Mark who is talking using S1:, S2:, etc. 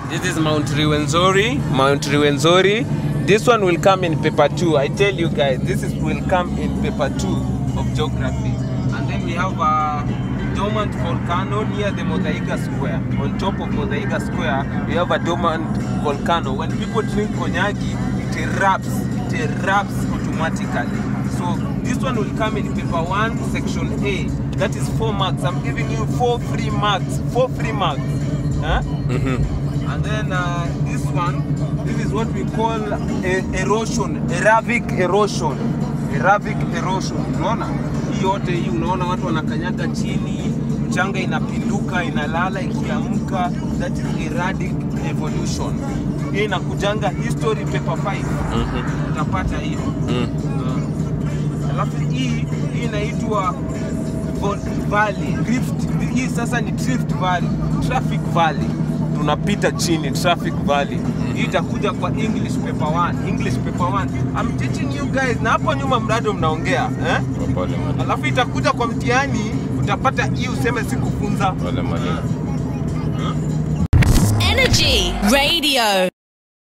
S1: This is Mount Rwenzori. This one will come in paper 2. I tell you guys, will come in paper 2 of geography. And then we have a dormant volcano near the Muthaiga Square. On top of Muthaiga Square, we have a dormant volcano. When people drink konyagi, it erupts automatically. So this one will come in paper 1, section A. That is 4 marks. I'm giving you 4 free marks. 4 free marks. Huh? And then this is what we call erosion, aerobic erosion. Unaona? Hii yote hii unaona watu wanakanyaga chini, mchanga inapinduka, inalala, ikiamka. That is erratic evolution. Hii inakujanga history paper 5. Utapata hiyo. Alafu hii inaitwa valley, drift. Hii sasa ni drift valley, traffic valley. Tunapita chini, traffic valley. Hii itakuja kwa English paper 1. I'm teaching you guys. Na hapo nyuma mrado mnaongea, Alafu itakuja kwa mtihani, utapata hii useme sikufunza.
S2: Energy Radio.